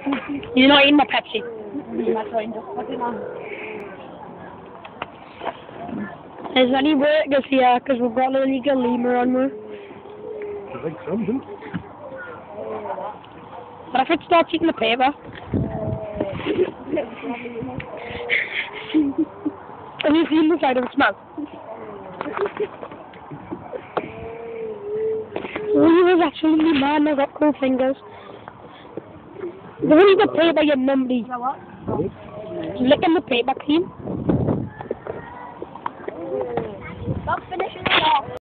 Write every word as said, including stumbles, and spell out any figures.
You're not eating my Pepsi. Is there any workers here? Because we've got an illegal lemur on me. I think something. But if it starts eating the paper... Have you seen the side of its mouth? Oh, he was actually me, man. I got cool fingers. Don't eat the paper, you numbly. Licking the paper clean. Stop finishing it off.